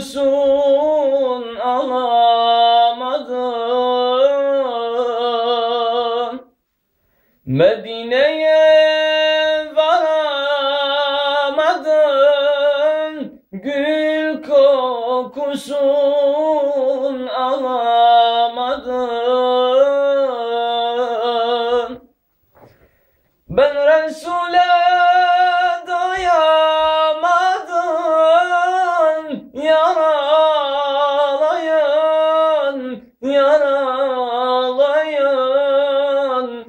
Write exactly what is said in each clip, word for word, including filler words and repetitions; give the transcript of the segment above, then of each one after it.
kokusun alamadım. Medine'ye varamadım, gül kokusun alamadım. Ben Resul'e doyamadım, yaralayan, yaralayan,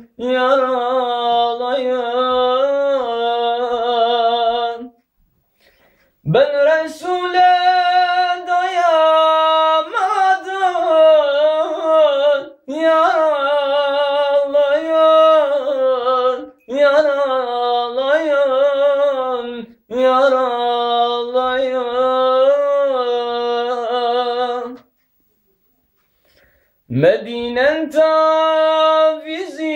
yaralayan. Ben Resul'e doyamadım, yaralayan, yaralayan, yaralayan. Medine'n tavizi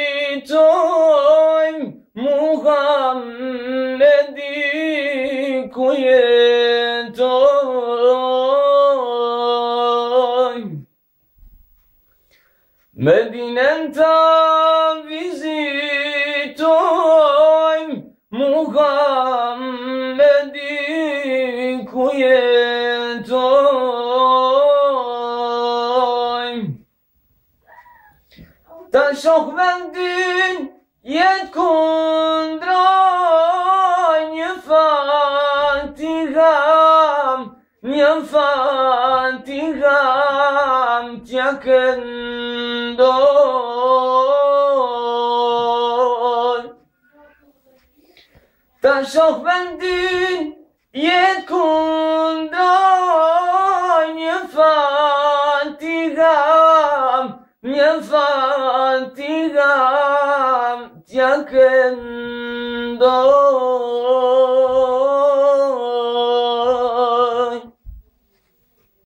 toy, Muhammed'i kuye toy. Medine'n tavizi toy, Muhammed'i kuye toy. Ta shoh vendin jet kundra një fatiham, një fatiham t'ja këndoj. Ta shoh vendin jet kundra një fatiham, një fatiham t'ja këndoj.